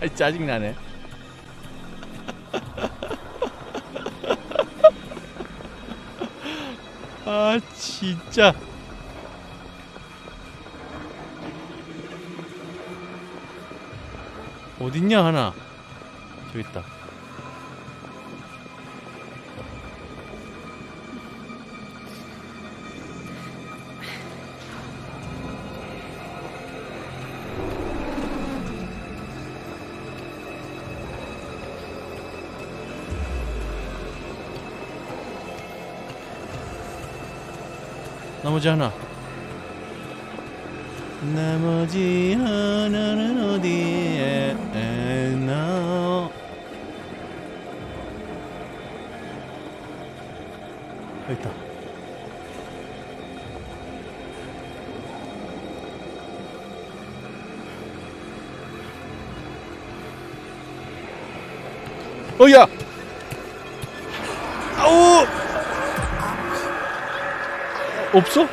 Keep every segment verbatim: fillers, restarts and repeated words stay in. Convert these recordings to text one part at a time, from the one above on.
짜증나네. 아 진짜. 어딨냐 하나. 저기 있다. 나머지 하나. 나머지 하나는 어디에 있나? 여기 있다. 어야! 아우! 없어?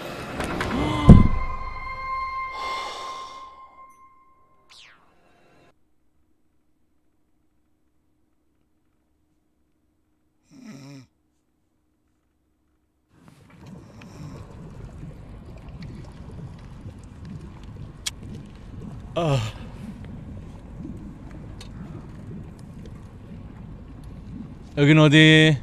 아. 여긴 어디?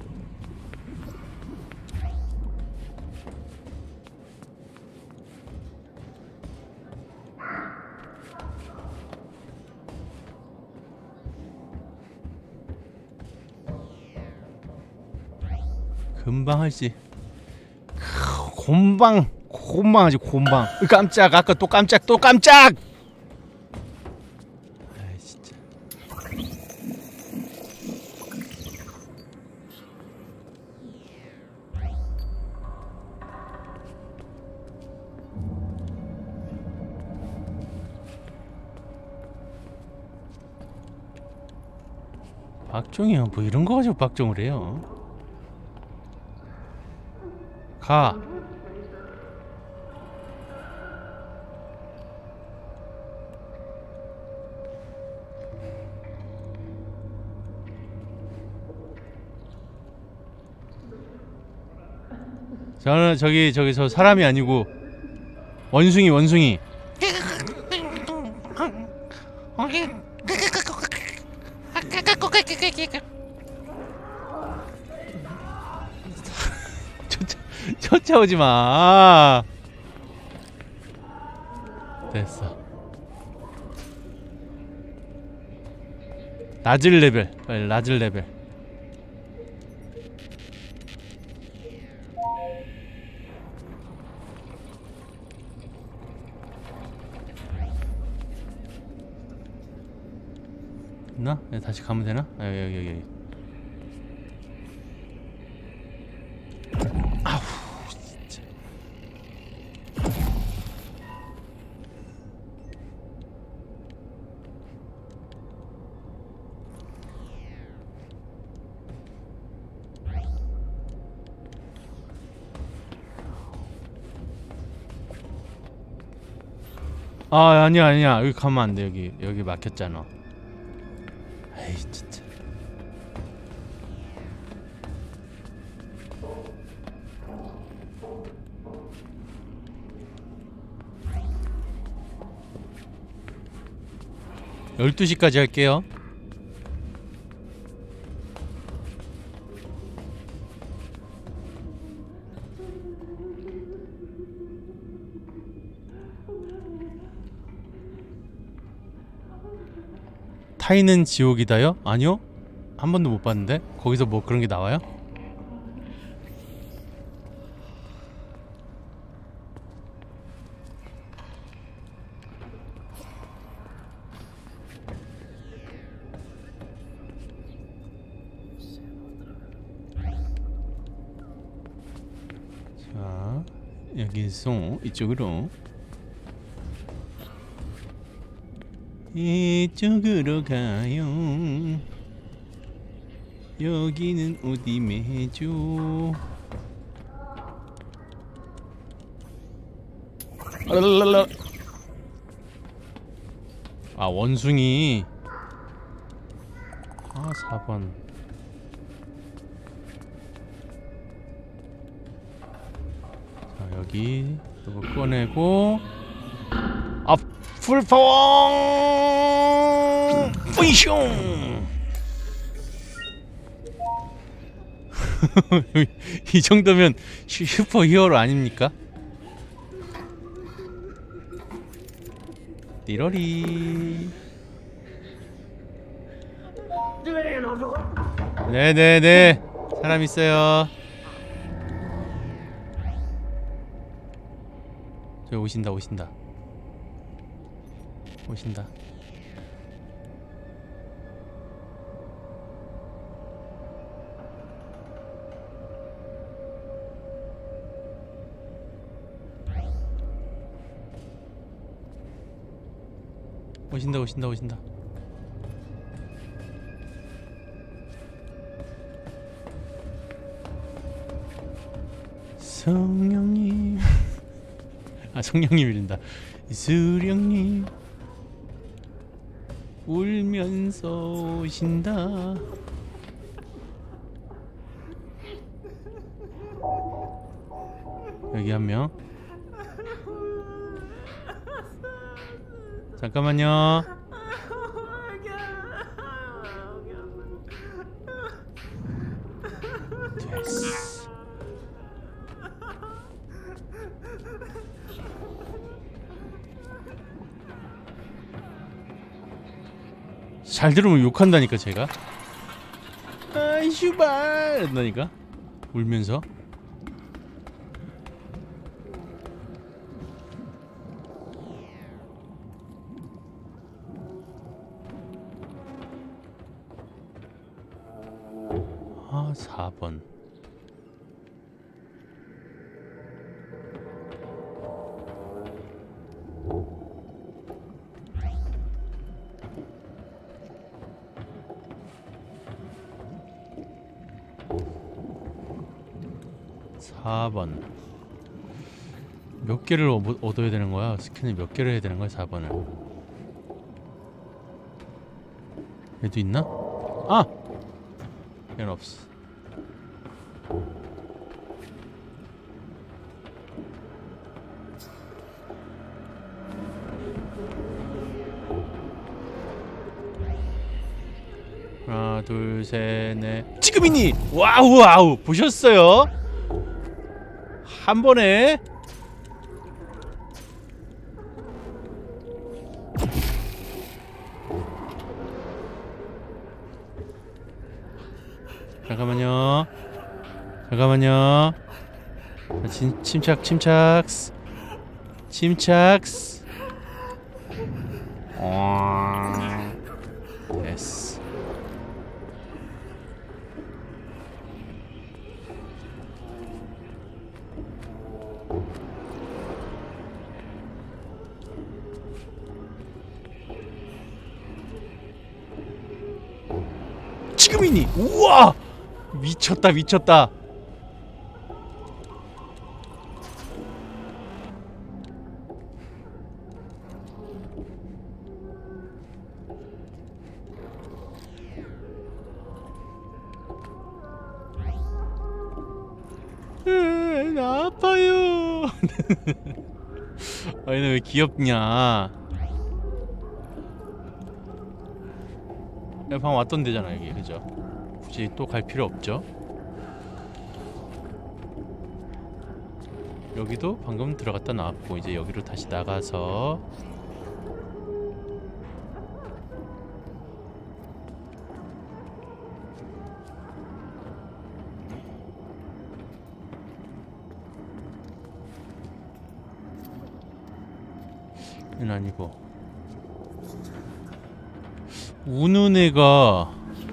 금방 할지. 곰방, 곰방 하지 곰방. 깜짝, 아까 또 깜짝, 또 깜짝. 아이 진짜. 박종이야, 뭐 이런 거 가지고 박종을 해요. 가. 저는 저기 저기 저 사람이 아니고 원숭이 원숭이. 쫓아오지 마. 됐어. 낮을 레벨. 빨리 낮을 레벨. 있나? 다시 가면 되나? 아, 여기 여기 여기. 아우 진짜. 아 아니야 아니야 여기 가면 안 돼. 여기 여기 막혔잖아. 에이 진짜. 열두 시까지 할게요. 타이는 지옥이다요? 아니요? 한 번도 못 봤는데? 거기서 뭐 그런 게 나와요? 자, 여기서 이쪽으로 이쪽으로 가요. 여기는 어디 매죠? 아 원숭이. 아 사 번. 자 여기 이거 꺼내고. 아 풀파워 뿌이숑. 이 정도면 슈퍼 히어로 아닙니까? 띠러리. 네네네 사람 있어요. 저기 오신다 오신다 오신다. 오신다 오신다 오신다. 성령님. 아 성령님이란다. 수령님 울면서 오신다. 여기 한 명. 잠깐만요. 됐어. 잘 들으면 욕한다니까 제가. 아이 슈발 한다니까 울면서. 아 사 번. 사 번. 몇 개를 어, 얻어야 되는 거야? 스캔을 몇 개를 해야 되는 거야? 사 번을. 얘도 있나? 아! 얘는 없어. 하나 둘 셋 넷. 지금이니! 와우 와우! 보셨어요? 한 번에. 잠깐만요. 잠깐만요. 자, 침, 침착 침착 침착. 어... 됐어. 지금이니! 우와! 미쳤다 미쳤다. 으, 나 아파요. 아니 너 왜 귀엽냐? 방금 왔던 데잖아 여기. 그죠? 굳이 또 갈 필요 없죠? 여기도 방금 들어갔다 나왔고 이제 여기로 다시 나가서 이건 아니고 우는 애가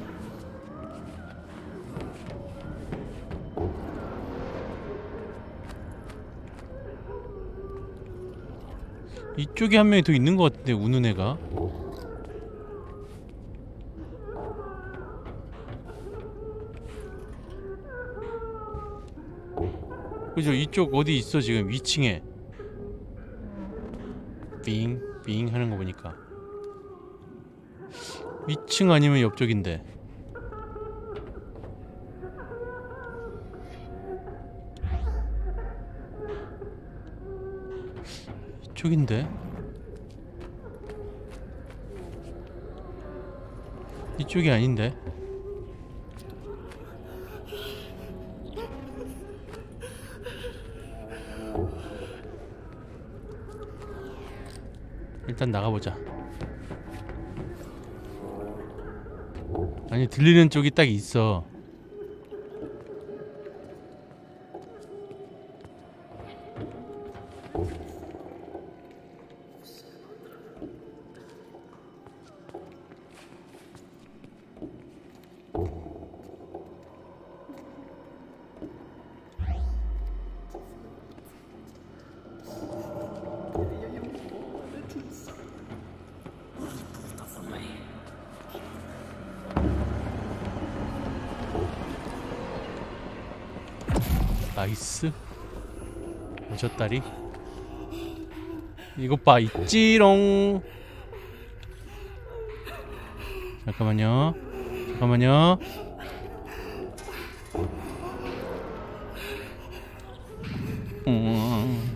이쪽에 한 명이 더 있는 것 같은데 우는 애가. 그죠? 이쪽 어디 있어 지금 위층에 빙 빙 하는 거 보니까. 이 층 아니면 옆쪽인데. 이쪽인데? 이쪽이 아닌데? 일단 나가보자. 아니 들리는 쪽이 딱 있어. 나이스. 오셨다리. 이것 봐 있지롱. 잠깐만요. 잠깐만요. 음.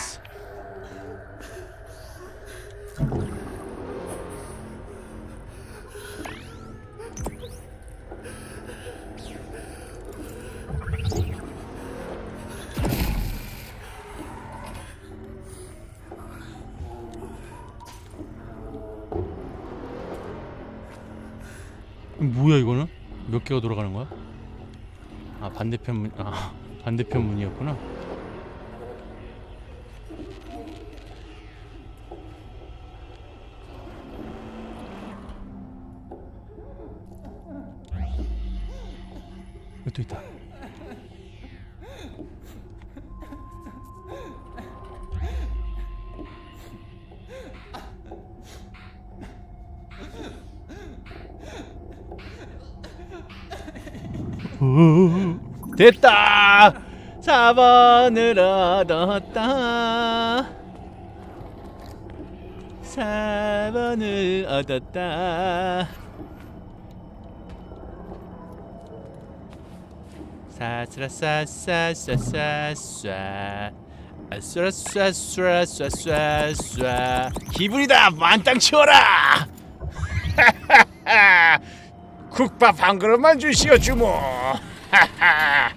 뭐야 이거는? 몇 개가 돌아가는 거야? 아 반대편 문.. 아 반대편 문이었구나. 여기 또 있다. 오, 됐다! 사 번을 얻었다. 사 번을 얻었다. 사스라사사사사사 아스라사사사사사 기분이다! 만땅 치워라! 국밥 한 그릇만 주시오 주모. 하하.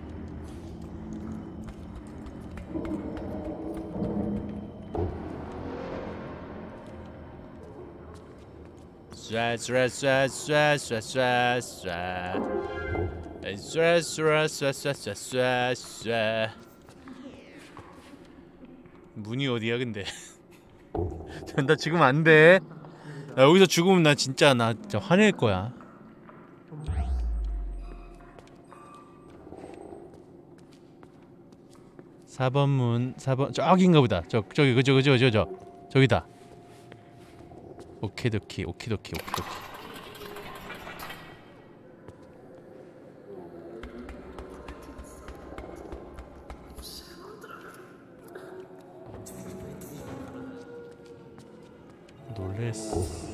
쏴쏴쏴쏴쏴쏴쏴쏴쏴쏴쏴쏴 문이 어디야 근데? 나 지금 안 돼. 나 여기서 죽으면 나 진짜 나 진짜 화낼 거야. 사 번 문, 사 번 저기인가 보다. 저 저기 그저 그저 저 저 저기다. 오케도키 오키도키 오키도키. 놀랬어.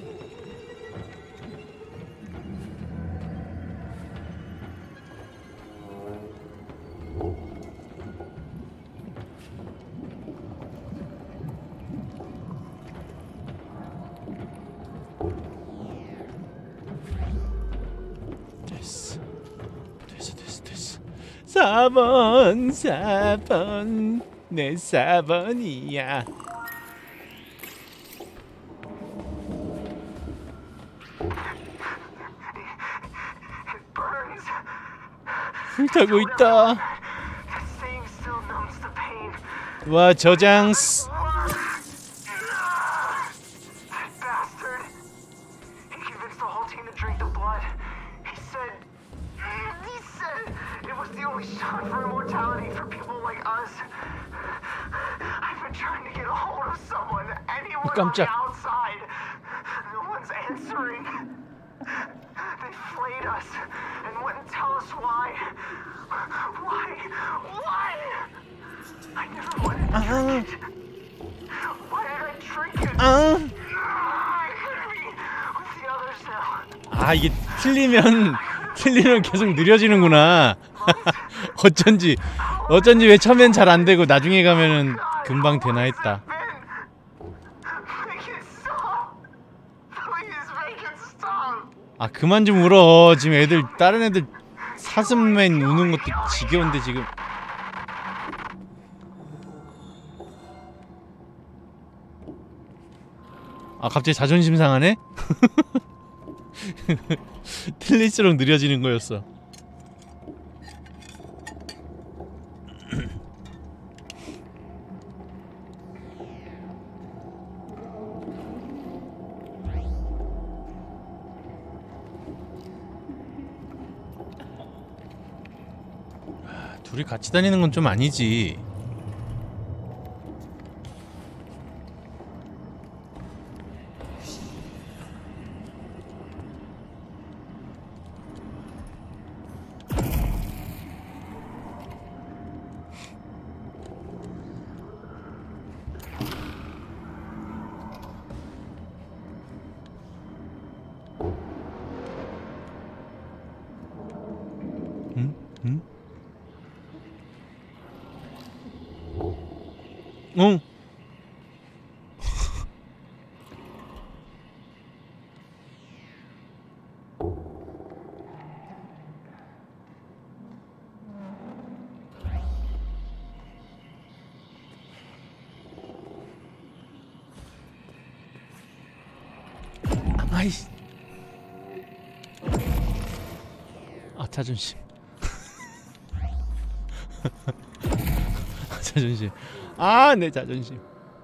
사 번, 사 번, 내 사 번이야. 불타고 있다. 와 저장. 깜짝. 아. 아 이게 틀리면 틀리면 계속 느려지는구나. 어쩐지 어쩐지 왜 처음엔 잘 안되고 나중에 가면은 금방 되나 했다. 아 그만 좀 울어. 지금 애들 다른 애들 사슴맨 우는 것도 지겨운데 지금. 아 갑자기 자존심 상하네? 틀릴수록 느려지는 거였어. 둘이 같이 다니는 건 좀 아니지. 응? 응? 응. 아이씨. 아 자존심. 자존심. 아 내 자존심.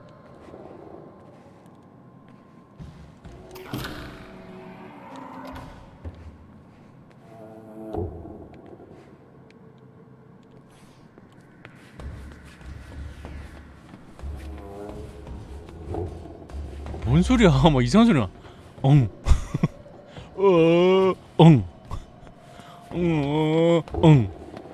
뭔 소리야? 막 이상한 소리 나. 엉. 어, 엉. 어, 엉.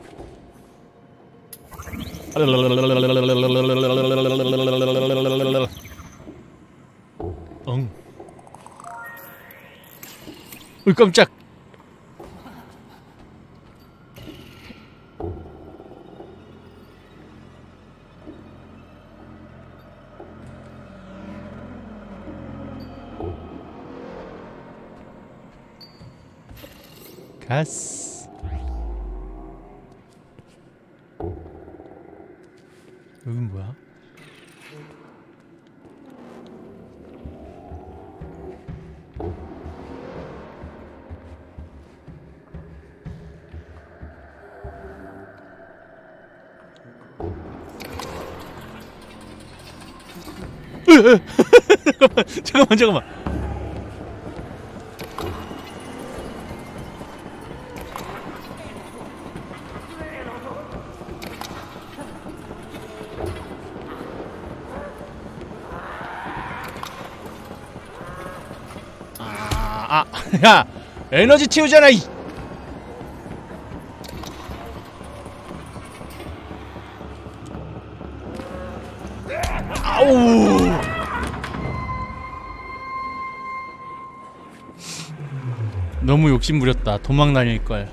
엉. 으 깜짝. 가스. 여긴 뭐야? 잠깐만 잠깐만 잠깐만. 아, 야, 에너지 채우잖아 이. 아우. 너무 욕심 부렸다. 도망 다닐 걸.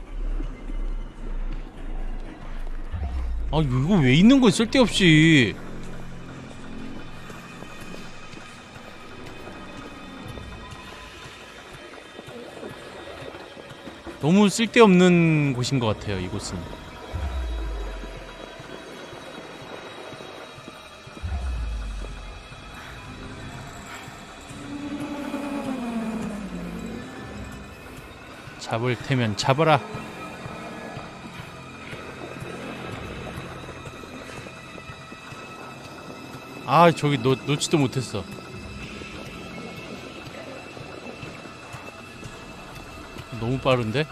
아, 이거 왜 있는 거야 쓸데없이. 너무 쓸데없는 곳인 것 같아요, 이곳은. 잡을 테면 잡아라. 아, 저기 놓, 놓지도 못했어. 너무 빠른데?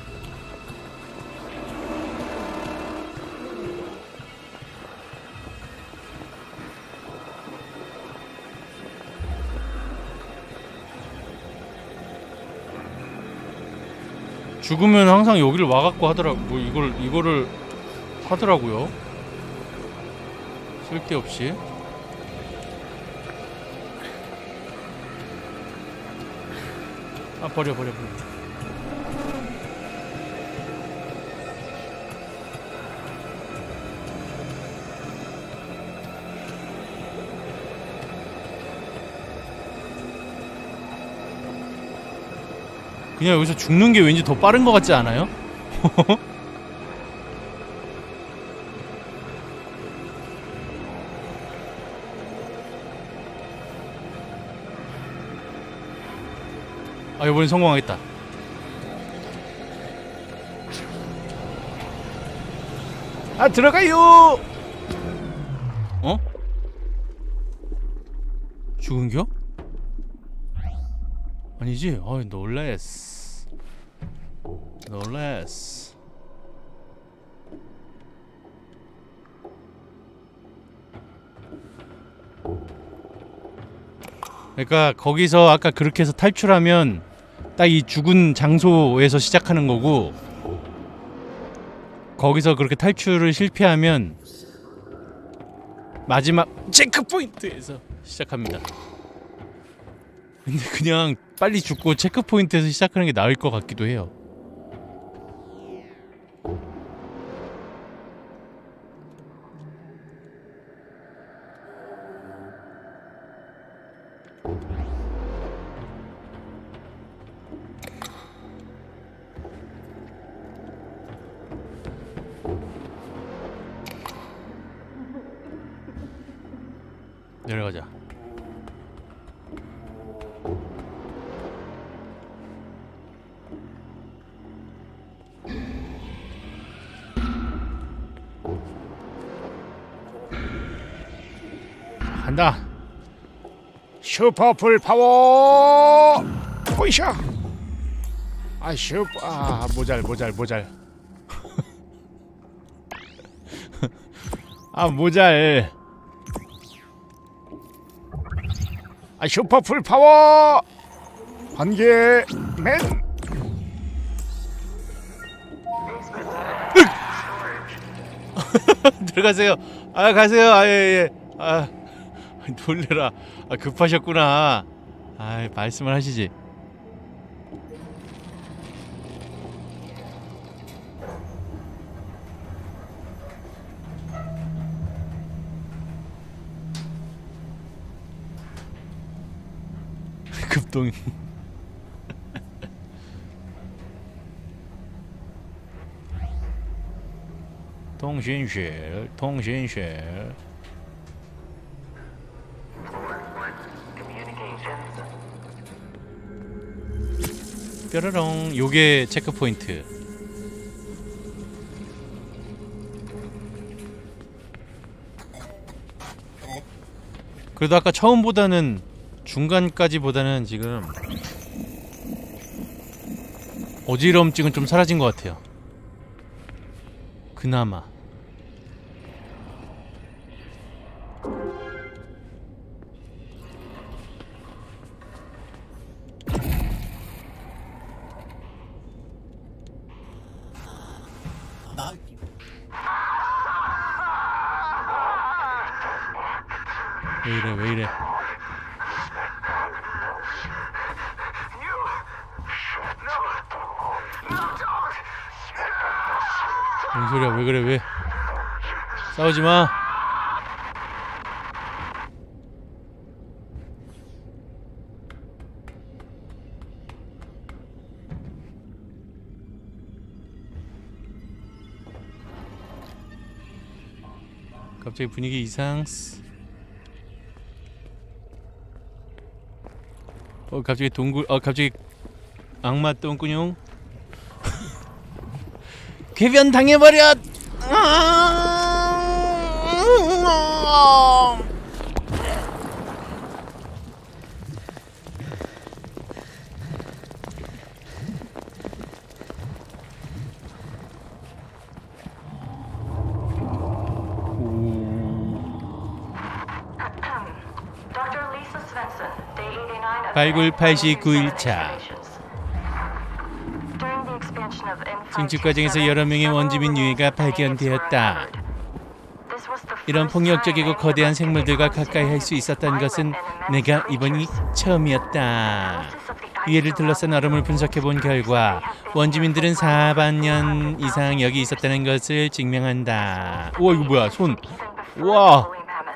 죽으면 항상 여기를 와갖고 하더라. 뭐 이걸 이거를 하더라고요. 쓸데없이. 아 버려 버려 버려. 그냥 여기서 죽는 게 왠지 더 빠른 것 같지 않아요? 아, 이번엔 성공하겠다. 아, 들어가요! 어? 죽은겨? 아니지? 어이, 놀랬어. 놀랬어. 그러니까 거기서 아까 그렇게 해서 탈출하면 딱 이 죽은 장소에서 시작하는 거고, 거기서 그렇게 탈출을 실패하면 마지막 체크포인트에서 시작합니다. 근데 그냥 빨리 죽고 체크포인트에서 시작하는 게 나을 것 같기도 해요. 내려가자. 간다. 슈퍼풀 파워. 보이샤. 아 슈퍼. 아 모잘 모잘 모잘. 아 모잘. 아 슈퍼풀 파워. 번개 맨. 들어가세요. 아 가세요. 아 예예. 아 놀래라. 아 급하셨구나. 아 말씀을 하시지. 급동. 통신실, 통신실. 뾰로롱. 요게 체크포인트. 그래도 아까 처음보다는 중간까지보다는 지금 어지러움증은 좀 사라진 것 같아요. 그나마. 왜 이래 왜 이래. 뭔 소리야. 왜 그래 왜. 싸우지마. 갑자기 분위기 이상. 어 갑자기 동굴. 어 갑자기 악마 똥꾸뇽. 궤변 당해버렸. 발굴 팔십구 일차. 증축 과정에서 여러 명의 원주민 유해가 발견되었다. 이런 폭력적이고 거대한 생물들과 가까이 할 수 있었던 것은 내가 이번이 처음이었다. 이 예를 둘러싼 얼음을 분석해본 결과 원주민들은 사만 년 이상 여기 있었다는 것을 증명한다. 우와, 이거 뭐야, 손. 우와.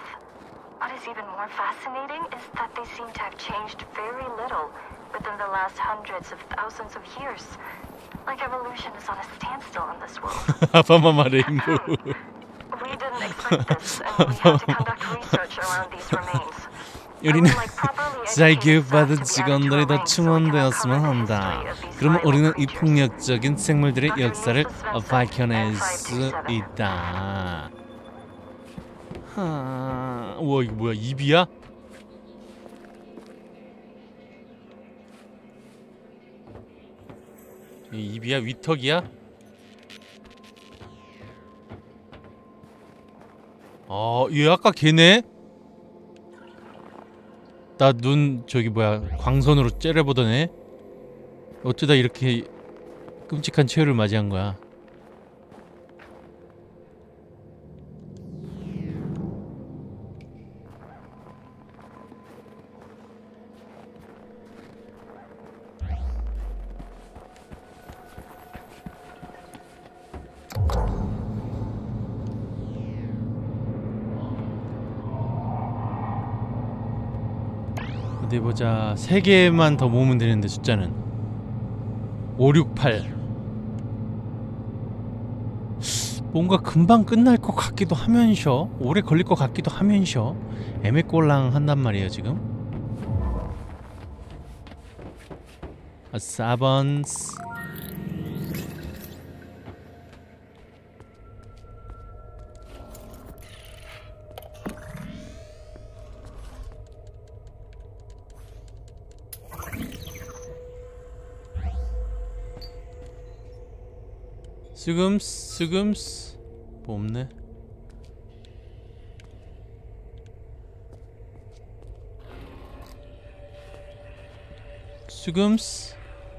아바마마 레인보우. 우리는 사교육받은 직원들이 더 충원되었으면 한다. 그러면 우리는 이 폭력적인 생물들의 역사를 밝혀낼 수 있다. 하... 우와, 이거 뭐야, 입이야? 이 입이야? 위턱이야? 아, 얘 아까 걔네? 나 눈 저기 뭐야 광선으로 째려보던 애? 어쩌다 이렇게 끔찍한 최후를 맞이한 거야. 어디 보자. 세 개만 더 모으면 되는데 숫자는 오, 육, 팔. 뭔가 금방 끝날 것 같기도 하면서 오래 걸릴 것 같기도 하면서 애매꼴랑 한단 말이에요 지금. 아, 사 번. 스금스 스금스 뭐 없네. 스금스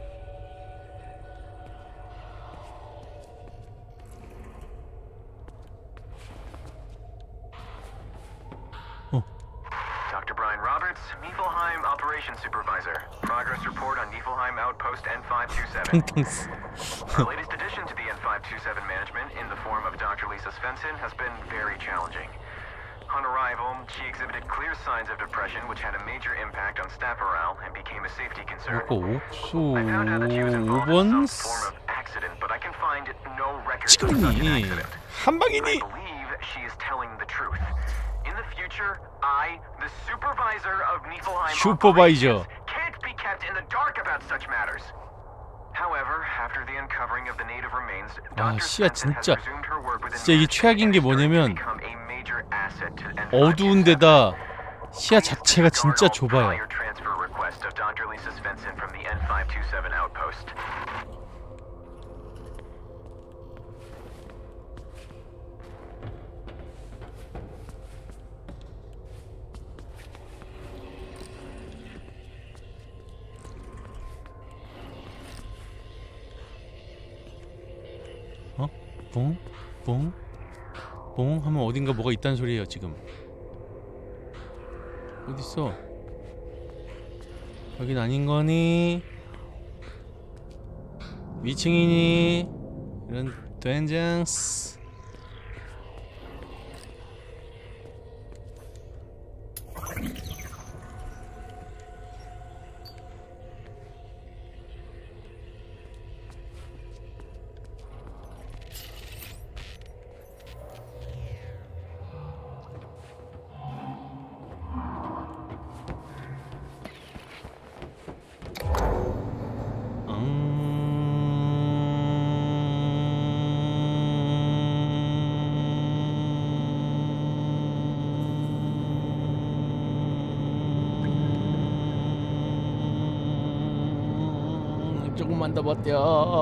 어. Doctor Brian Roberts, Niflheim Operations Supervisor. Progress report on Niflheim Outpost N five two seven. Our latest addition to the N five two seven management in the form of Doctor Lisa Svensson has been very challenging. On arrival, she exhibited clear signs of depression which had a major impact on staff morale and became a safety concern. I found out that she was involved in some form of accident, but I can find no records of such an accident. 한방이니? I believe she is telling the truth. In the future, I, the supervisor of Niflheim 슈퍼바이저. operations, can't be kept in the dark about such matters. However, after the uncovering of the native remains, 아, Doctor 씨야 Svensson has 진짜 resumed her work within 진짜 이게 the 최악인 게 and started to 뭐냐면 become a major asset to N five two seven. 어두운 데다 시야 자체가 진짜 Disregard all 좁아요. prior transfer request of Doctor Lisa Svensson from the N five two seven outpost. 어? 뽕? 뽕? 뽕? 하면 어딘가 뭐가 있다는 소리예요 지금. 어딨어? 여긴 아닌 거니? 위층이니? 이런 된장스. 조금만 더 버텨.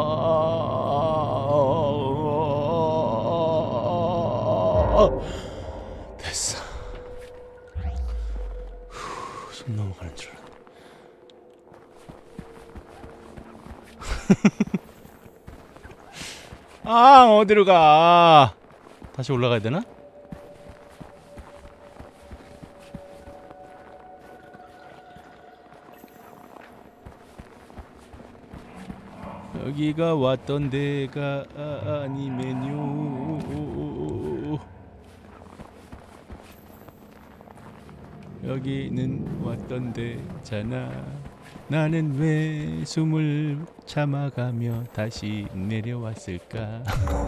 됐어. 후, 숨 넘어가는 줄 알았네. 아, 어디로 가? 다시 올라가야 되나? 여기가 왔던 데가 아, 아니면요. 여기는 왔던 데잖아. 나는 왜 숨을 참아가며 다시 내려왔을까?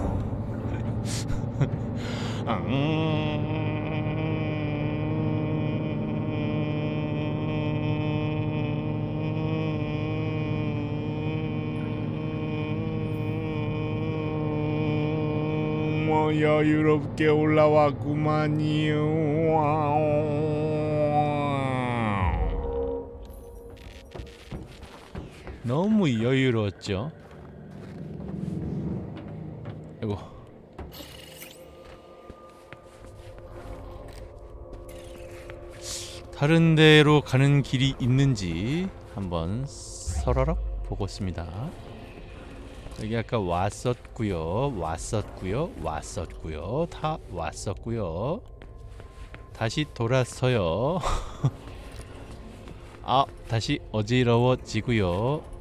뭐 여유롭게 올라왔구만요. 너무 여유로웠죠. 아이고. 다른 데로 가는 길이 있는지 한번 서러럭 보겠습니다. 여기 아까 왔었고요, 왔었고요, 왔었고요, 다 왔었고요. 다시 돌았어요. 아, 다시 어지러워지고요.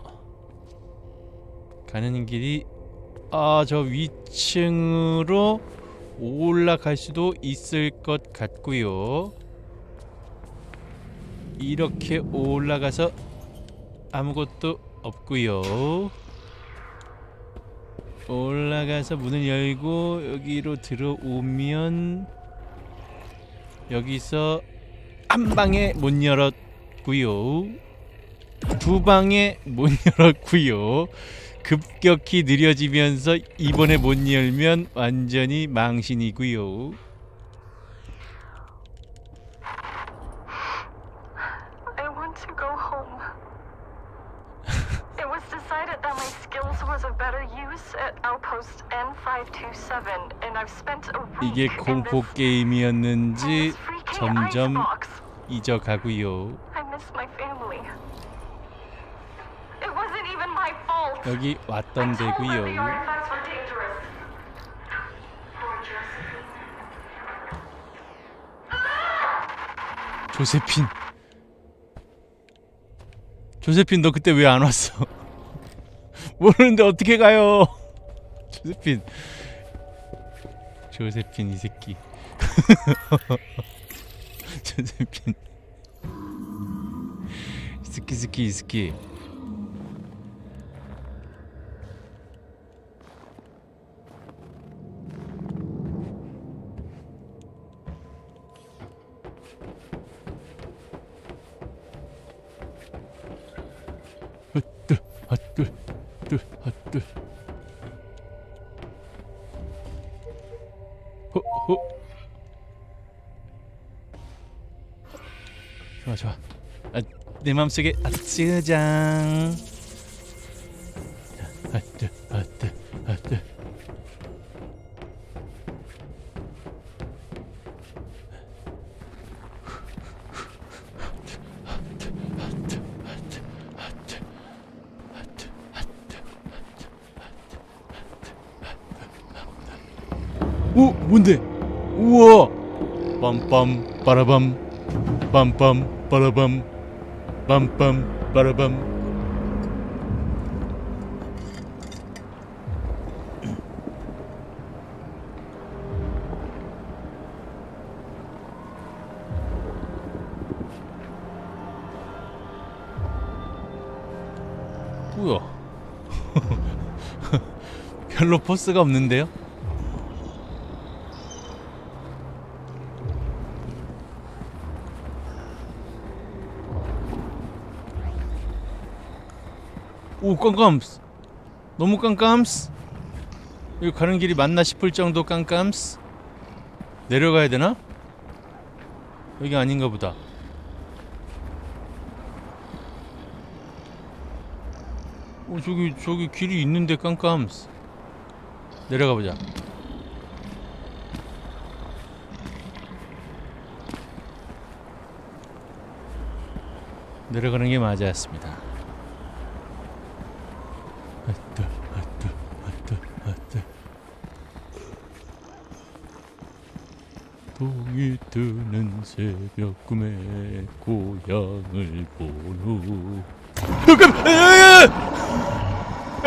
가는 길이 아, 저 위층으로 올라갈 수도 있을 것 같고요. 이렇게 올라가서 아무것도 없고요. 올라가서 문을 열고 여기로 들어오면 여기서 한 방에 못 열었고요. 두 방에 못 열었고요. 급격히 느려지면서 이번에 못 열면 완전히 망신이고요. I want to go home. It was decided that my skills was of better use at Outpost N five two seven, and I've spent a week 이게 공포 in 게임이었는지 this freaking 점점 icebox. 잊어가고요. I miss my family. It wasn't even my fault. 여기 왔던 I told them the 데고요. artifacts were dangerous. Poor Josephine. 조세핀. 조세핀 너 그때 왜 안 왔어? 모르는데 어떻게 가요? 조세핀. 조세핀 이 새끼. 조세핀. 스키 스키 스키. 핫둘 핫둘 핫둘 핫둘. 호호. 좋아 좋아. 아, 내 맘속에 아쯔장. 핫둘 핫둘 핫둘. 오, 뭔데? 우와! 빰빰 빠라밤 빰빰 빠라밤 빰빰 빠라밤. 뭐야? 별로 포스가 없는데요? 오, 깜깜스. 너무 깜깜스. 여기 가는 길이 맞나 싶을 정도 깜깜스. 내려가야 되나? 여기 아닌가 보다. 오, 저기 저기 길이 있는데 깜깜스. 내려가 보자. 내려가는 게 맞았습니다. 핫뚜 핫뚜 핫뚜 핫뚜. 동이 뜨는 새벽 꿈에 고향을 본 후.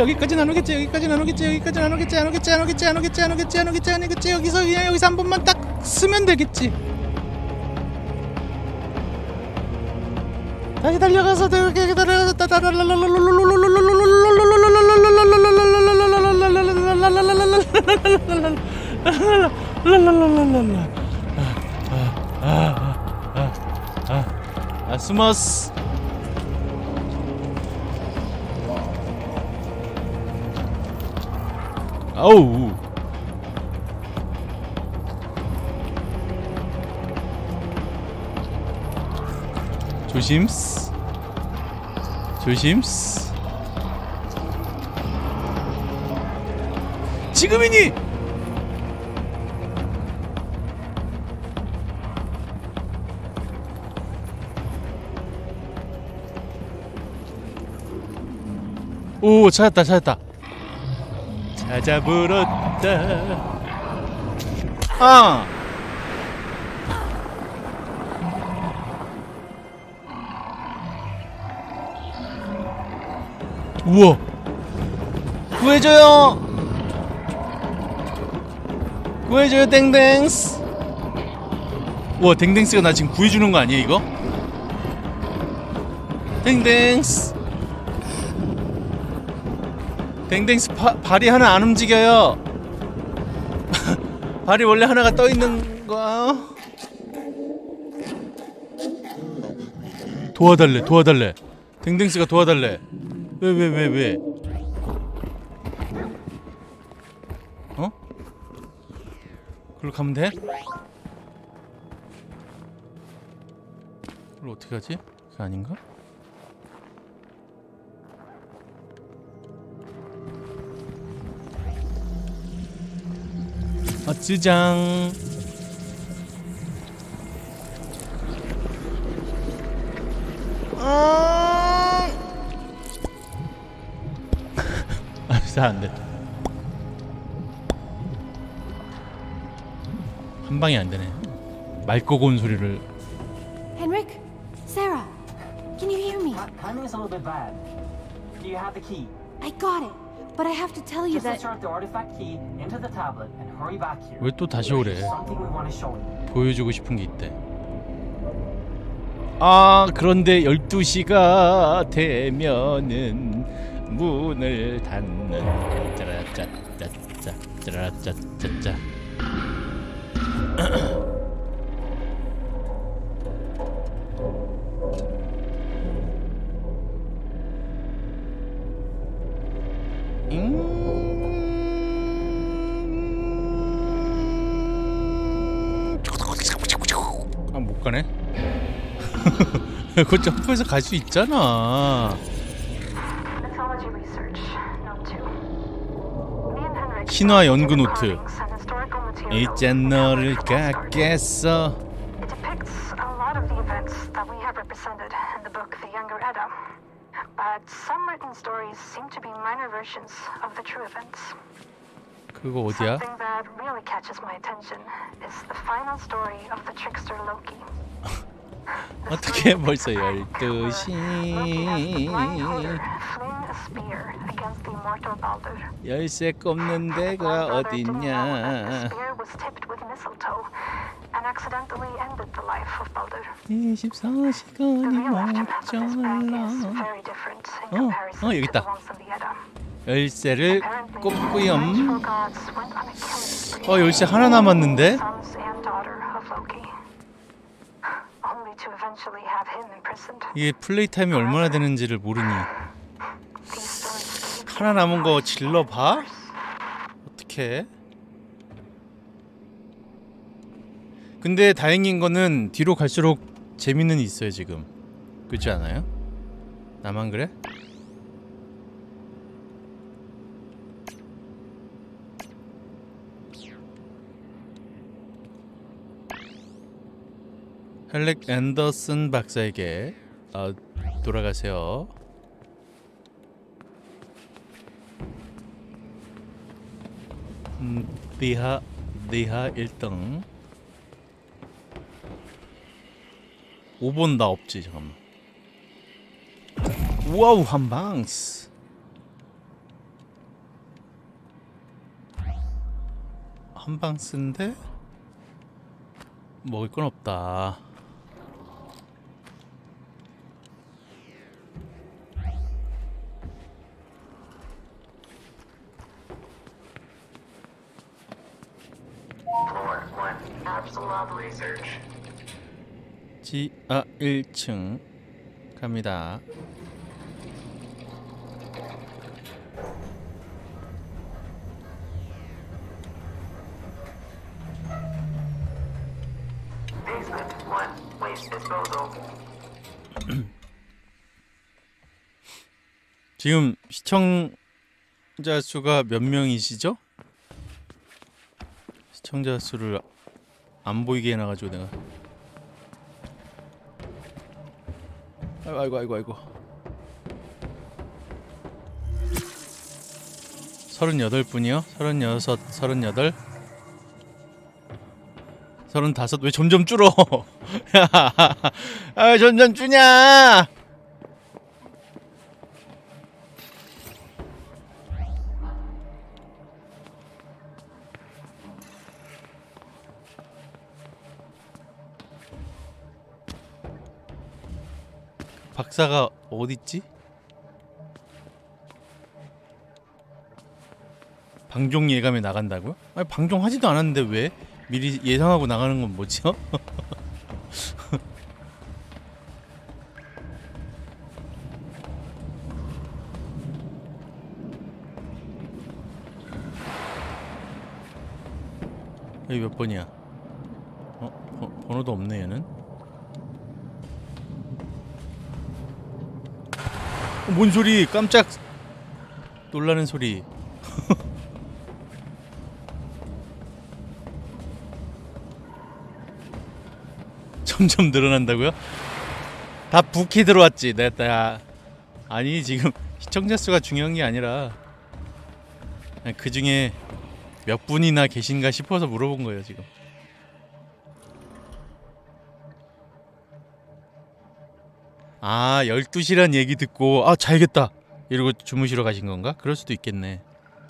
여기까지는 안 오겠지 여기까지는 안 오겠지 여기까지는 안 오겠지 안 오겠지 안 오겠지 안 오겠지 안 오겠지 안 오겠지 안 오겠지 여기서 그냥 여기서 한 번만 딱 쓰면 되겠지. 다시 달려가서 이렇게 달려가서 아 스머스. 아우 조심스 조심스. 지금이니. 오 찾았다 찾았다. 찾아버렸다. 아 우와 구해줘요 구해줘요 땡땡스. 우와 땡땡스가 나 지금 구해주는 거 아니야 이거? 땡땡스 땡땡스 파, 발이 하나 안 움직여요. 발이 원래 하나가 떠있는 거야. 도와달래 도와달래 땡땡스가 도와달래. 왜 왜 왜 왜? 어? 그걸로 가면 돼? 그걸 어떻게 하지? 그게 아닌가? 아 쯔장. 아 잘 안돼. 한 방에 안 되네. 맑고 고운 소리를. Henrik? Sarah? Can you hear me? Timing's a little bit bad. Do you have the key? I got it, but I have to tell you Just that insert the artifact key into the tablet and hurry back here. 왜 또 다시 오래? There's something we want to show you. 보여주고 싶은 게 있대. 아 그런데 열두 시가 되면은 문을 닫는. 짜라짜짜짜 짜라짜짜짜. 아 못 가네. 그거 점프해서 갈 수 있잖아. Mythology research, note two. Me and Henrik 신화 연구 노트. carvings and historical 이 material 채널을 from the stories. 깎겠어. It depicts a lot of the events that we have represented in the book The Younger Edda. But some written stories seem to be minor versions of the true events. 그거 어디야? Something that really catches my attention is the final story of the trickster Loki. The 어떻게 story 벌써 of the 열두 where 시. Loki has the blind Hoder fling a spear against the immortal Baldur. 열쇠 꼽는 데가 Baldur didn't know that the 어딨냐. spear was tipped with mistletoe and accidentally ended the life of Baldur. 이십사 The 시간이 real aftermath of this book is 모자라. very different in 어, comparison 어, 여기 to the 있다. ones in the Edda. 열쇠를 Apparently, 꼽구염. vengeful gods went on a killing spree, 어 열쇠 하나 남았는데? sons and daughter of Loki, only to eventually have him imprisoned. 이게 플레이 타임이 얼마나 되는지를 모르니 These stories keep 하나 남은 거 질러봐? 어떡해? 근데 다행인 거는 뒤로 갈수록 재미는 있어요 지금. 그렇지 않아요? 나만 그래? 헬렉 앤더슨 박사에게 어, 돌아가세요. 음, 니하 니하 일 등. 오 번 나 없지 잠깐만. 와우 한방스. 한 방 쓴데 먹을 건 없다. 지하 일 층 갑니다. 지금 시청자 수가 몇 명이시죠? 시청자 수를 안 보이게 해놔가지고 내가 아이고 아이고 아이고 아이고 서른여덟 분이요? 서른여섯, 서른여덟, 서른다섯. 왜 점점 줄어? 아, 왜 점점 주냐? 박사가 어딨지? 방종 예감에 나간다고요? 아니 방종하지도 않았는데 왜? 미리 예상하고 나가는 건 뭐죠? 여기 몇 번이야? 어? 번, 번호도 없네 얘는? 어, 뭔 소리? 깜짝 놀라는 소리. 점점 늘어난다고요? 다 부키 들어왔지. 내가 아니 지금 시청자 수가 중요한 게 아니라 그 중에 몇 분이나 계신가 싶어서 물어본 거예요 지금. 아 열두 시란 얘기 듣고 아 자야겠다 이러고 주무시러 가신 건가? 그럴 수도 있겠네.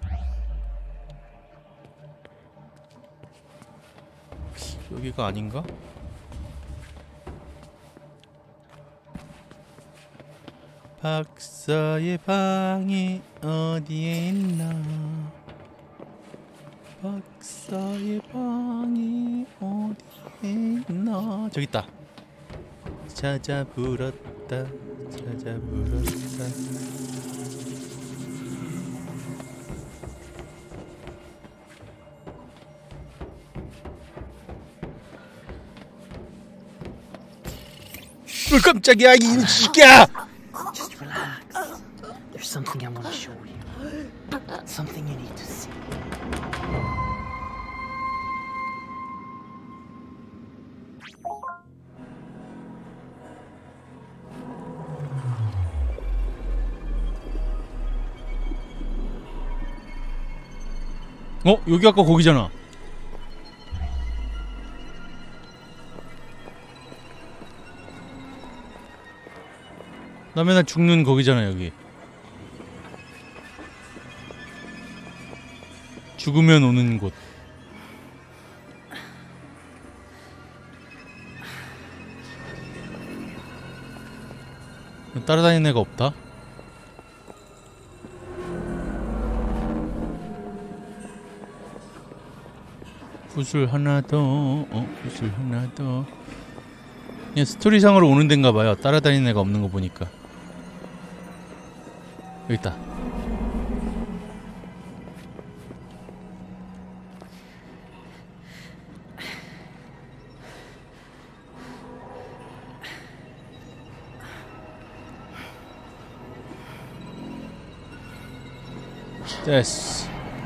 여기가 아닌가? 박사의 방이 어디에 있나? 박사의 방이 어디에 있나? 저기 있다. 찾아 불었다. 찾아 불었다. 뭘 깜짝이야 이 새끼야! Just relax. There's something I want to show you. Something you need to see. 어? 여기 아까 거기잖아. 나 맨날 죽는 거기잖아 여기. 죽으면 오는 곳. 따라다니는 애가 없다? 구슬 하나 더. 어? 구슬 하나 더. 그냥 스토리상으로 오는 데인가봐요. 따라다니는 애가 없는 거 보니까. 여기 있다. 됐어.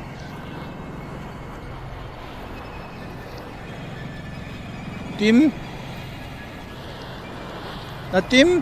뜀? 나 뜀?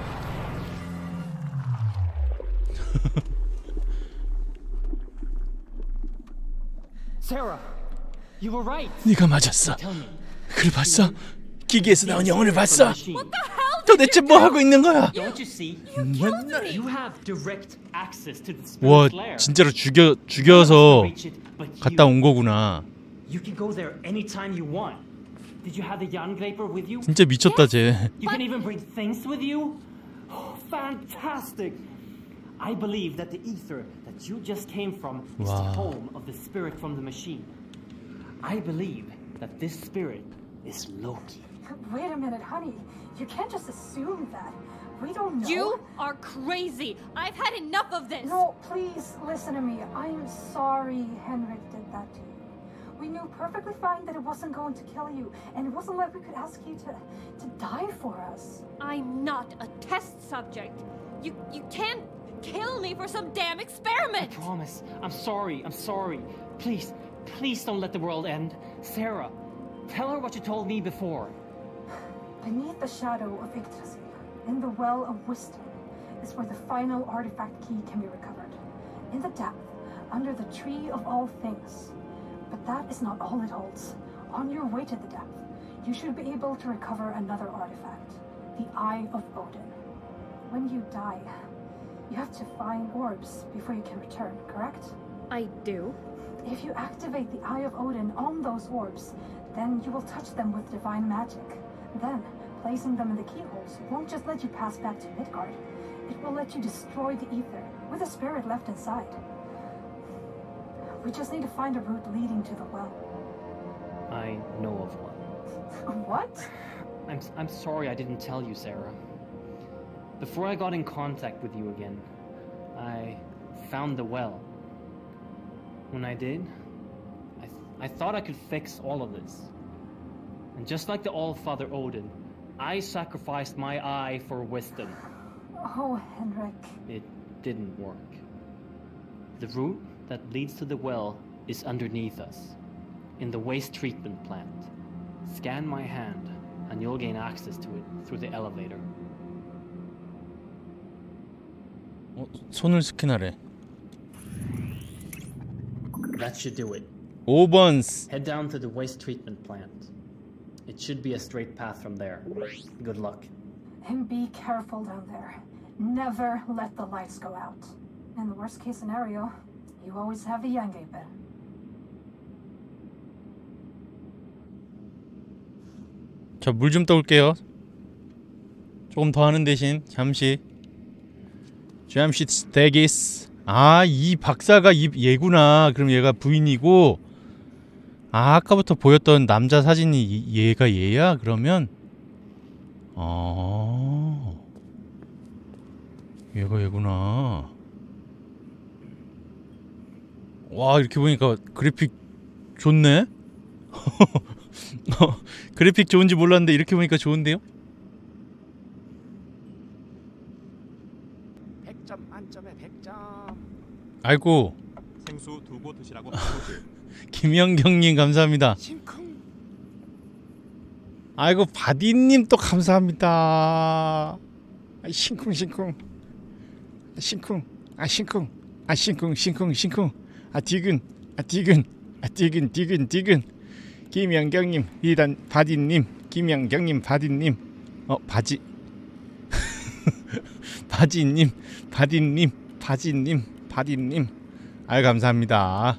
Sarah, you were right. 네가 맞았어. Tell me. 그걸 봤어? 기계에서 나온 영혼을 봤어? 도대체 뭐 하고 있는 거야? Don't you see? You have direct access to the 와 spirit's lair. 진짜로 죽여 죽여서 Reach it, but you- 갔다 온 거구나. You can go there anytime you want. Did you have the Jangreper with you? 진짜 미쳤다 쟤. You can even bring things with you? Oh, fantastic! I believe that the ether that you just came from is Wow. the home of the spirit from the machine. I believe that this spirit is Loki. Wait a minute, honey. You can't just assume that. We don't know. You are crazy. I've had enough of this. No, please listen to me. I'm sorry Henrik did that to you. We knew perfectly fine that it wasn't going to kill you, and it wasn't like we could ask you to to die for us. I'm not a test subject. You you can't kill me for some damn I experiment. promise. I'm sorry. I'm sorry. Please, please don't let the world end. Sarah, tell her what you told me before. Beneath the shadow of Yggdrasil, in the Well of Wisdom, is where the final artifact key can be recovered. In the depth, under the Tree of All Things. But that is not all it holds. On your way to the depth, you should be able to recover another artifact, the Eye of Odin. When you die, you have to find orbs before you can return, correct? I do. If you activate the Eye of Odin on those orbs, then you will touch them with divine magic. Then, placing them in the keyholes won't just let you pass back to Midgard. It will let you destroy the ether, with the spirit left inside. We just need to find a route leading to the well. I know of one. What? I'm, I'm sorry I didn't tell you, Sarah. Before I got in contact with you again, I found the well. When I did, I, th I thought I could fix all of this. And just like the All-Father Odin, I sacrificed my eye for wisdom. Oh, Henrik. It didn't work. The route that leads to the well is underneath us, in the waste treatment plant. Scan my hand, and you'll gain access to it through the elevator. 어, 손을 스캔하래. That should do it. 오 번. Head down to the waste treatment plant. It should be a straight path from there. Good luck. And be careful down there. Never let the lights go out. In the worst case scenario, you always have the Jangreper. 자, 물 좀 떠올게요. 조금 더 하는 대신 잠시 잠시 대기스. 아, 이 박사가 이 얘구나. 그럼 얘가 부인이고, 아, 아까부터 보였던 남자 사진이 이, 얘가 얘야? 그러면 아, 얘가 얘구나. 와, 이렇게 보니까 그래픽 좋네? 그래픽 좋은지 몰랐는데 이렇게 보니까 좋은데요? 백 점 만점에 백 점. 아이고, 생수 두고 드시라고 하고지. 김영경님 감사합니다. 심쿵. 아이고, 바디님 또 감사합니다. 아, 싱쿵 싱쿵 싱쿵 아 싱쿵 아 싱쿵 싱쿵 싱쿵 아 디근 아 디근 아 디근 디근 디근 김영경님 이단 바디님 김영경님 바디님 어 바지 바지님 바디님 바지님 바디님 아유 감사합니다.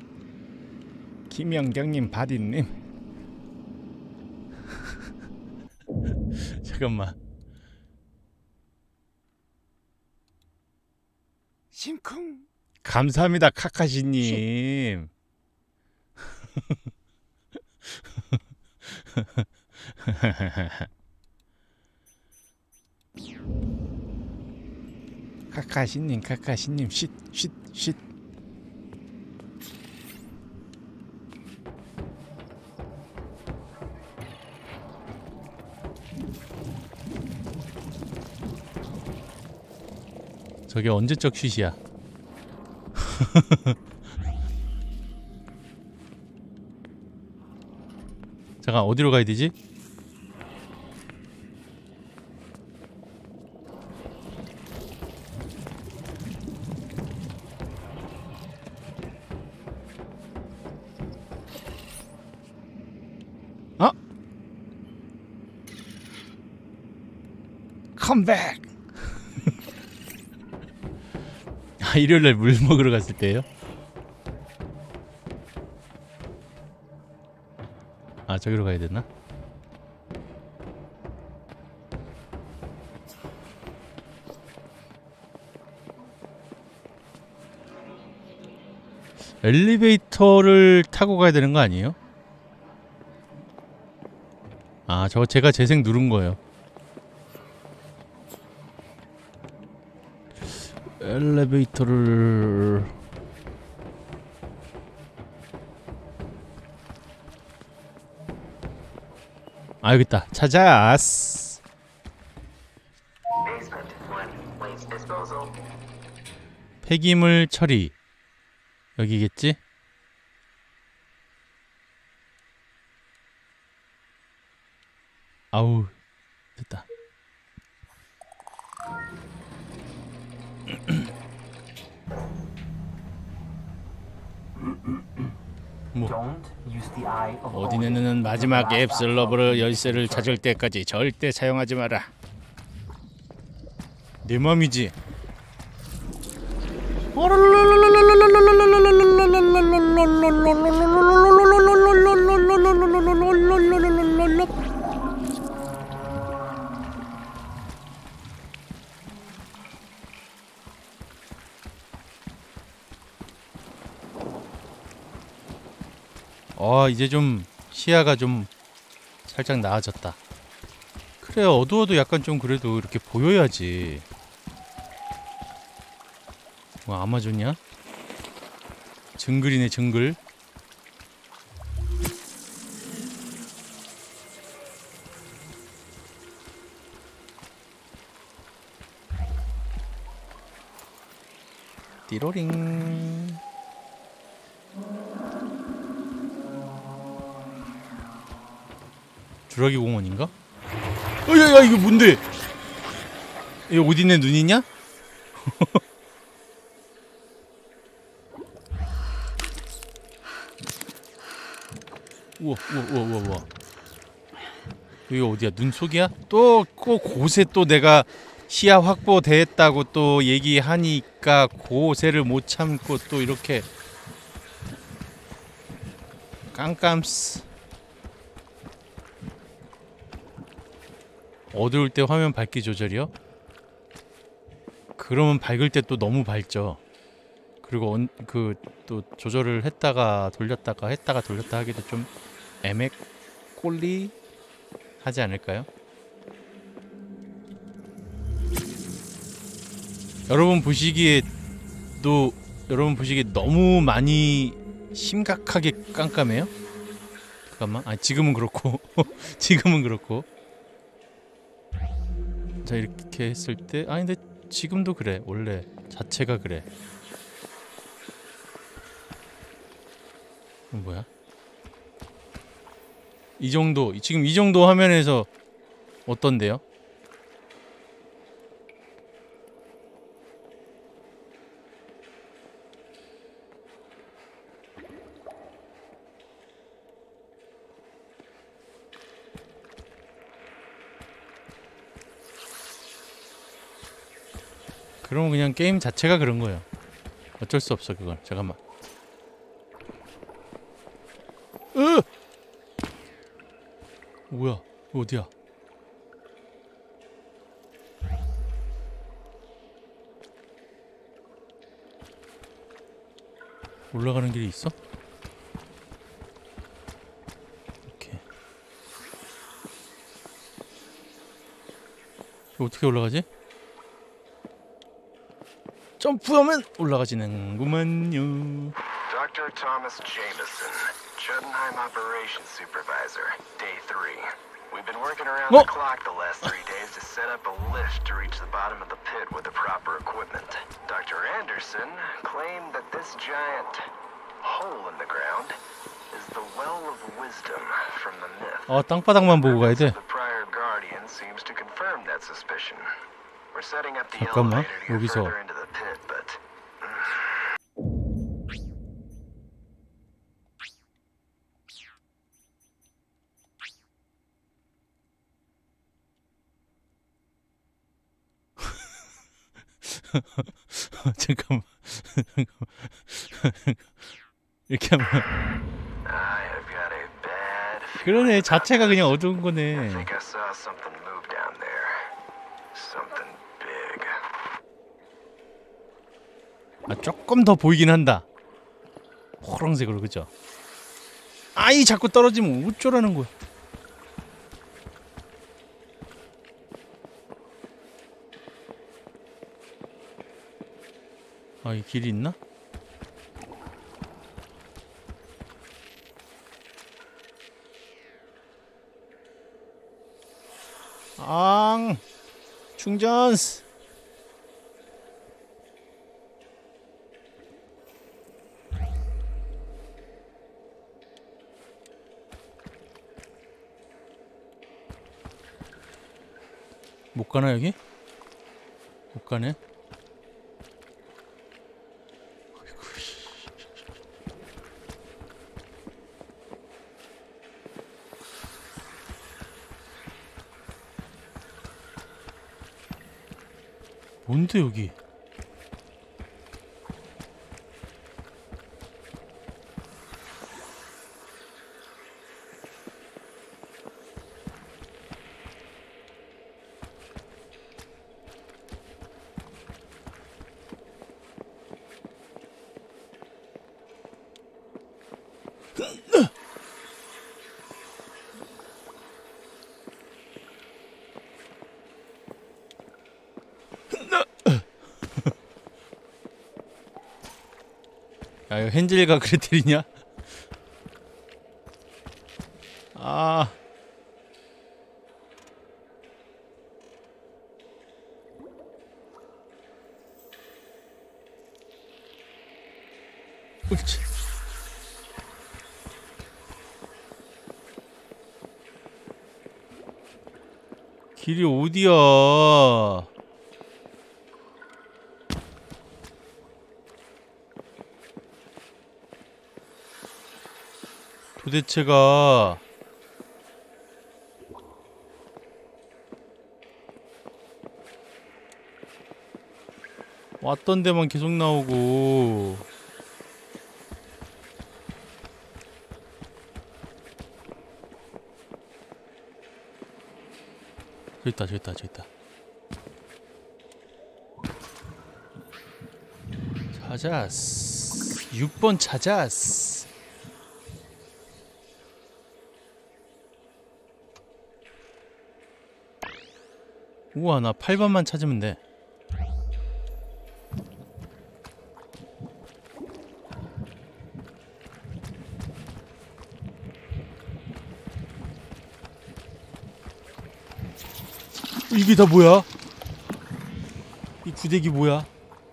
김영경님 바디님 잠깐만. 심쿵. 감사합니다, 카카시님. 카카시님, 카카시님, 쉿, 쉿, 쉿. 저게 언제적 쉿이야? 잠깐, 어디로 가야 되지? 어? 컴백! 아, 일요일날 물 먹으러 갔을 때예요? 아 저기로 가야 되나? 엘리베이터를 타고 가야 되는 거 아니에요? 아 저거 제가 재생 누른 거예요. 엘리베이터를 아 여기 있다. 찾았어. 폐기물 처리 여기겠지? 아우 됐다. 뭐 어디네는 마지막 앱 서버를 열쇠를 찾을 때까지 절대 사용하지 마라. 내 맘이지. 어 이제 좀 시야가 좀 살짝 나아졌다. 그래 어두워도 약간 좀 그래도 이렇게 보여야지. 뭐 아마존이야? 정글이네 정글. 띠로링. 주라기 공원인가? 어야야 이거 뭔데? 이거 어디네 눈이냐? 우와 우와 우와 우와 우와. 여기 어디야? 눈 속이야? 또 꼭 곳에 또 내가 시야 확보됐다고 또 얘기하니까 고세를 못 참고 또 이렇게 깜깜스. 어두울 때 화면 밝기 조절이요? 그러면 밝을 때 또 너무 밝죠. 그리고 그 또 조절을 했다가 돌렸다가 했다가 돌렸다 하기도 좀 애매 꼴리 하지 않을까요? 여러분 보시기에도 여러분 보시기에 너무 많이 심각하게 깜깜해요? 잠깐만. 아 지금은 그렇고 지금은 그렇고. 자 이렇게 했을 때 아니 근데 지금도 그래. 원래 자체가 그래. 이건 뭐야? 이 정도 지금 이 정도 화면에서 어떤데요? 그러면 그냥 게임 자체가 그런 거예요. 어쩔 수 없어 그건. 잠깐만. 으! 뭐야? 어디야? 올라가는 길이 있어? 이렇게. 이거 어떻게 올라가지? 점프하면 올라가지는구만요. Doctor Thomas Jameson, Jotunheim Operations Supervisor, Day three. We've been working around 어? the clock the last three days to set up a lift to reach the bottom of the pit with the proper equipment. Doctor Anderson claimed that this giant hole in the ground is the well of wisdom from the myth. 아, 땅바닥만 보고 가야 돼. The prior guardian seems to confirm that suspicion. We're setting up the 잠깐만. elevator to get 여기서 further into the pit, but 잠깐만. 이렇게 하면 I have got a bad 그러네, 자체가 그냥 어두운 거네. I think I saw something move down there. Something big. 아, 조금 더 보이긴 한다. 호랑색으로, 그죠? 아이, 자꾸 떨어지면 어쩌라는 거야. 아, 이 길이 있나? 앙! 충전! 못 가나 여기? 못 가네. 뭔데 여기? 야, 이거 헨젤과 그레텔이냐? 아. 으치. 길이 어디야? 도대체가 왔던 데만 계속 나오고. 저기 있다, 저기 있다, 저기 있다. 찾았어. 육 번 찾았어. 우와, 나 팔 번만 찾으면 돼. 이게 다 뭐야? 이 구데기 뭐야?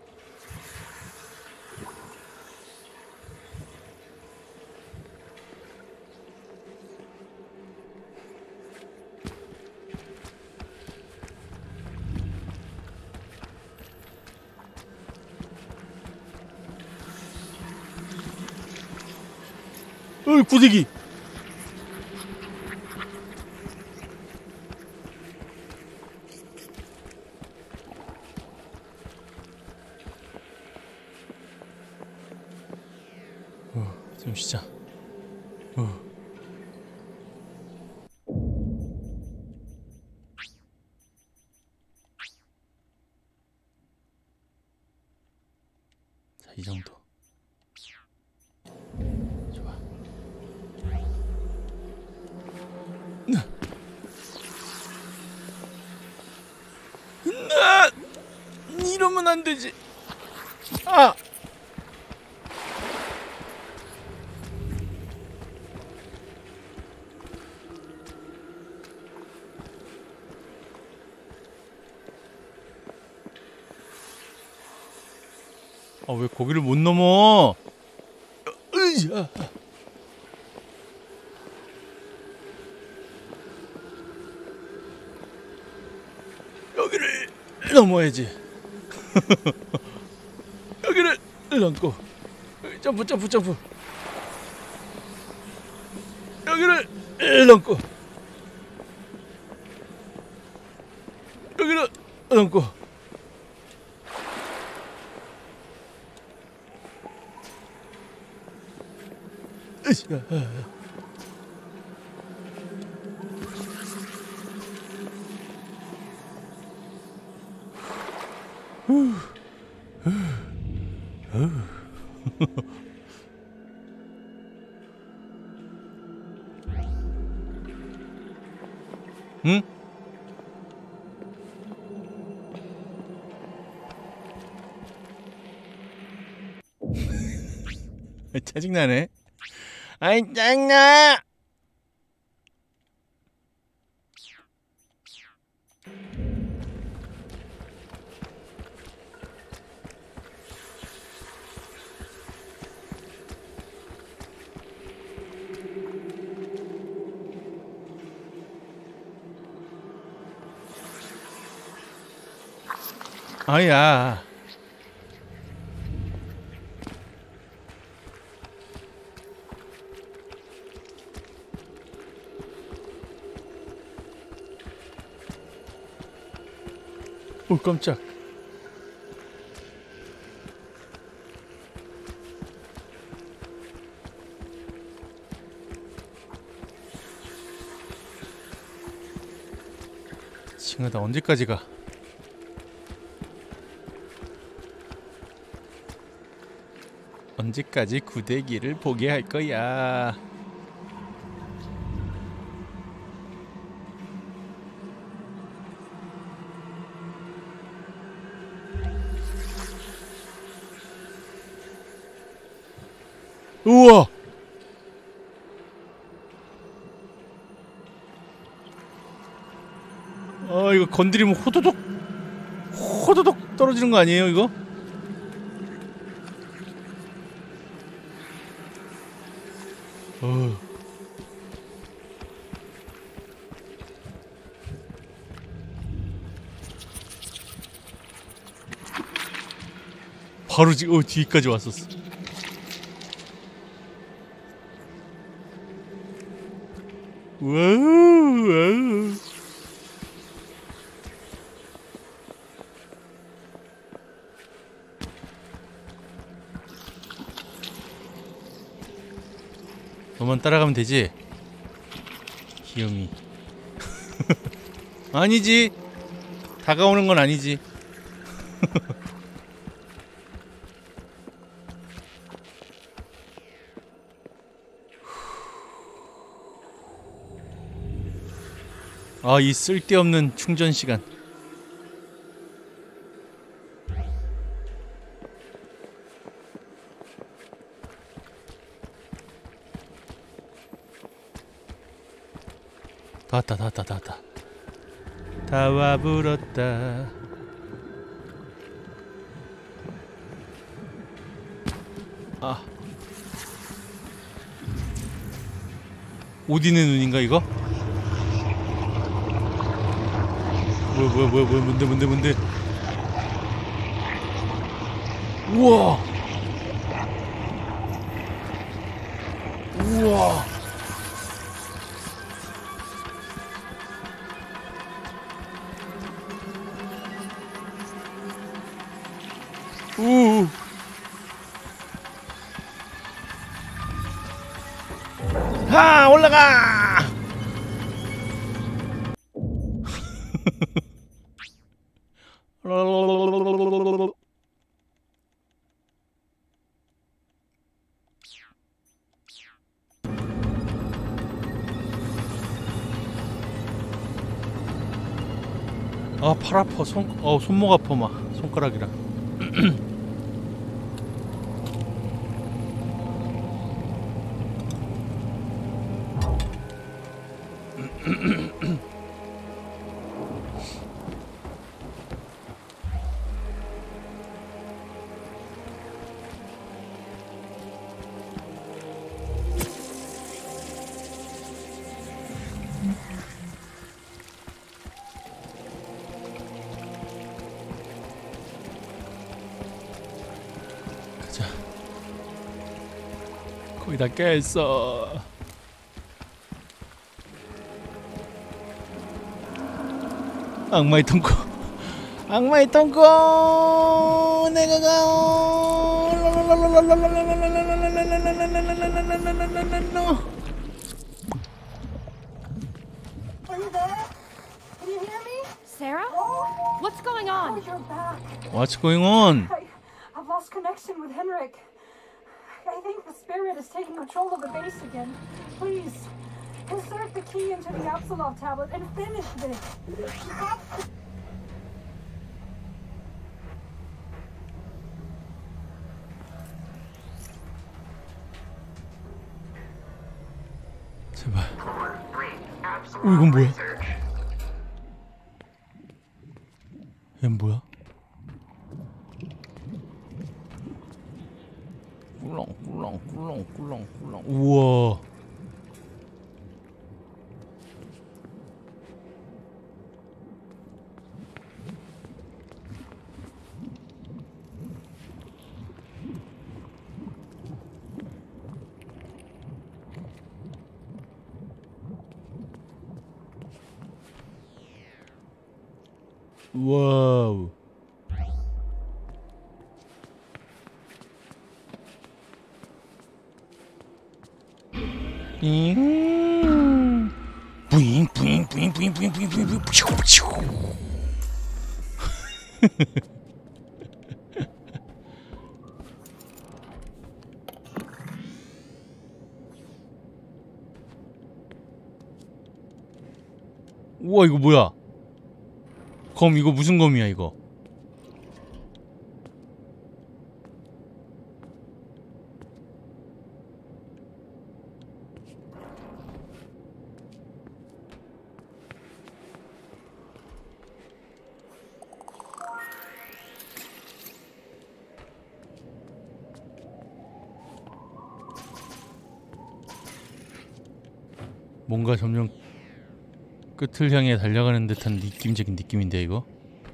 어이, 구데기! 어, 좀 쉬자. 어. 자, 이 정도. 좋아. 나 이러면 안 되지. 아. 아, 왜 거기를 못 넘어? 으이야. 여기를 넘어야지. 여기를 넘고 점프 점프 점프. 여기를 넘고 여기를 넘고. 으쌰. 응? 짜증나네. 아이 짜증나. 아야. 오 깜짝. 징하다. 언제까지 가? 언제까지 구대기를 보게 할 거야? 우와! 아 이거 건드리면 호도독 호도독 떨어지는 거 아니에요 이거? 어. 바로 지금 어, 뒤까지 왔었어. 와우, 와우. 너만 따라가면 되지? 귀요미. 아니지. 다가오는 건 아니지. 아, 이 쓸데없는 충전 시간. 다 왔다, 다 왔다, 다 왔다. 다 와불었다. 아. 오딘의 눈인가 이거? 뭐야 뭐야 뭐야 뭐야 뭔데 뭔데 뭔데? 우와. 우와. 우. 하 올라가. 아, 팔 아파. 손, 어, 손목 아파 막. 손가락이랑. 가자. 거의 다 깼어. 악마의 ton구. 악마의 ton구. 내가 가오. Are you there? Can you hear me? Sarah? Oh, What's going on? you're back. What's going on? I, I've lost connection with Henrik. I think the spirit is taking control of the base again. Please, insert the key into the Absalov tablet and finish this. You have to- 제발. 어, 이건 뭐야? 얘는 뭐야? 꿀렁 꿀렁 꿀렁 꿀렁 꿀렁. 우와. 와우. 잉. 부잉 부잉 부잉 부잉 부잉 부잉 부잉 부잉 부잉 부잉. 우와, 이거 뭐야? 검, 이거 무슨 검이야 이거? 뭔가 점점 끝을 향해 달려가는 듯한 느낌적인 느낌인데 이거?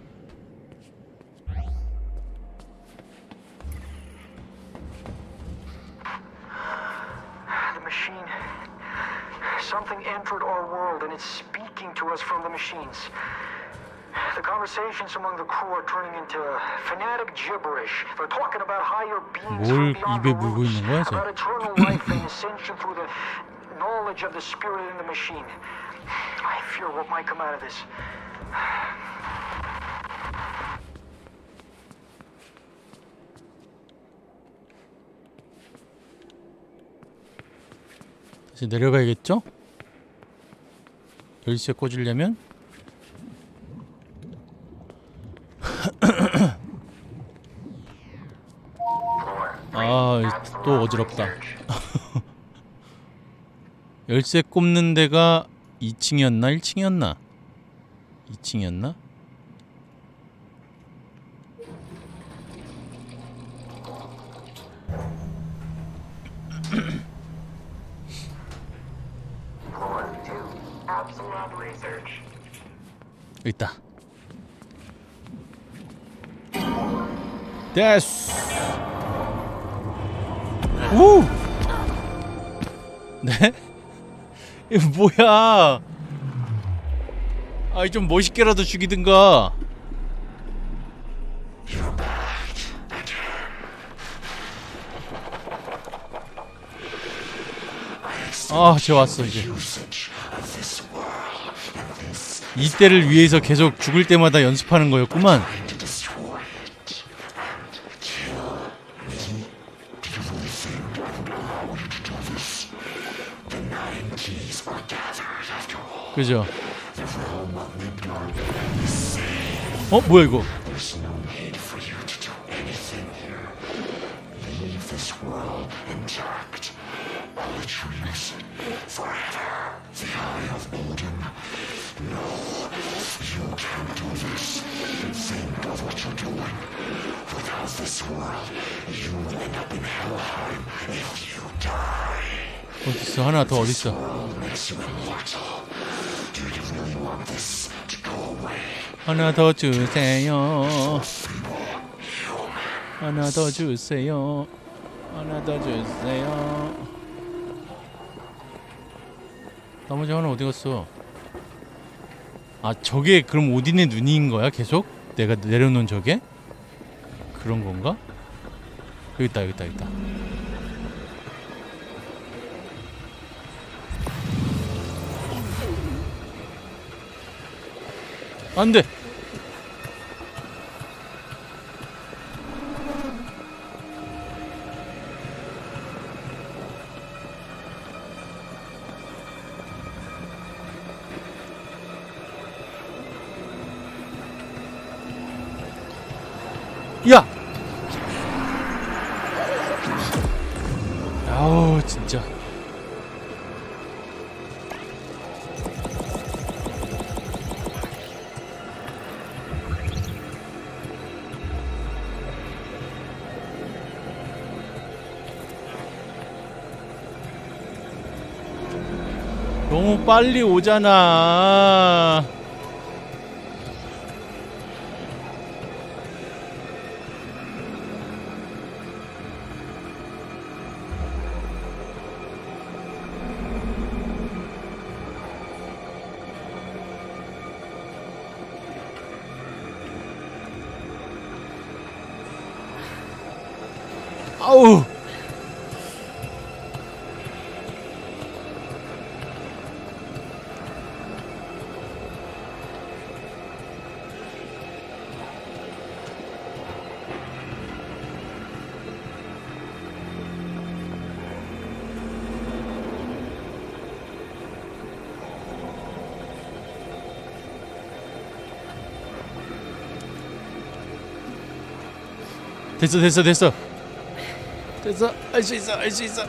The machine. Something entered our world and it's speaking to us from the machines. The conversations among the crew are turning into fanatic gibberish. They're talking about higher beings 뭘 from beyond 입에 the 물고 roots, 있는 거야, 쟤? about eternal life and ascension through the knowledge of the spirit in the machine. I fear what might come out of this. 다시 내려가야겠죠? 열쇠 꽂으려면? 아, 또 어지럽다. 열쇠 꼽는 데가 이 층이었나? 일 층이었나? 이 층이었나? 여기 있다. 됐어. 오! 네? 이거 뭐야? 아이, 좀 멋있게라도 죽이든가. 아, 쟤 왔어 이제. 이때를 위해서 계속 죽을 때마다 연습하는 거였구만. 그죠? 어? 뭐야 이거? 어딨어? 하나 더 어딨어? 하나 더 주세요. 하나 더 주세요. 하나 더 주세요. 나머지 하나 어디 갔어? 아, 저게 그럼 오딘의 눈인 거야? 계속? 내가 내려놓은 저게? 그런 건가? 여기 있다, 여기 있다, 여기 있다. 안 돼! 야! 아우 진짜. 너무 빨리 오잖아. 아우. 됐어 됐어 됐어 됐어. 할 수 있어 할 수 있어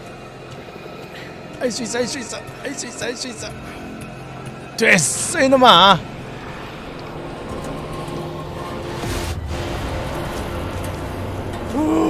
할 수 있어 할 수 있어 할 수 있어 할 수 있어. 됐어 이놈아. 우